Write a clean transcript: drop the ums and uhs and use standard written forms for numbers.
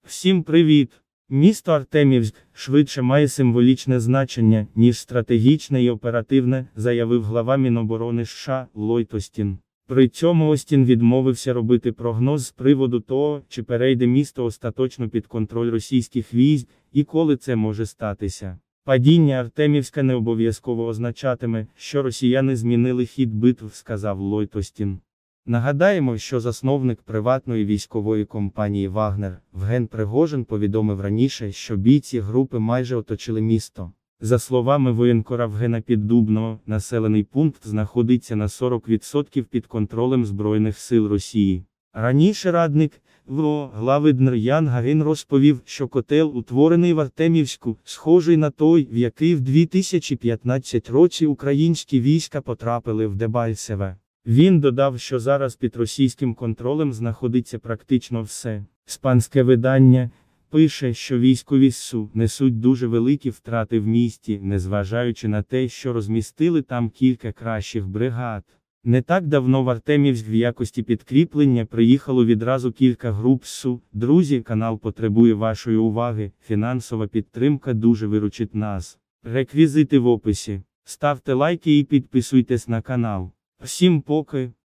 Всім привіт! Місто Артемівськ швидше має символічне значення, ніж стратегічне і оперативне, заявив глава Міноборони США Ллойд Остін. При цьому Остін відмовився робити прогноз з приводу того, чи перейде місто остаточно під контроль російських військ, і коли це може статися. Падіння Артемівська не обов'язково означатиме, що росіяни змінили хід битв, сказав Ллойд Остін. Нагадаємо, що засновник приватної військової компанії «Вагнер» Євген Пригожин повідомив раніше, що бійці групи майже оточили місто. За словами воєнкора Євгена Піддубного, населений пункт знаходиться на 40% під контролем Збройних сил Росії. Раніше радник ВО глави ДНР Ян Гагін розповів, що котел, утворений в Артемівську, схожий на той, в який в 2015 році українські війська потрапили в Дебальцеве. Він додав, що зараз під російським контролем знаходиться практично все. Іспанське видання пише, що військові ССУ несуть дуже великі втрати в місті, незважаючи на те, що розмістили там кілька кращих бригад. Не так давно в Артемівськ в якості підкріплення приїхало відразу кілька груп ССУ. Друзі, канал потребує вашої уваги, фінансова підтримка дуже виручить нас. Реквізити в описі. Ставте лайки і підписуйтесь на канал. Всім поки.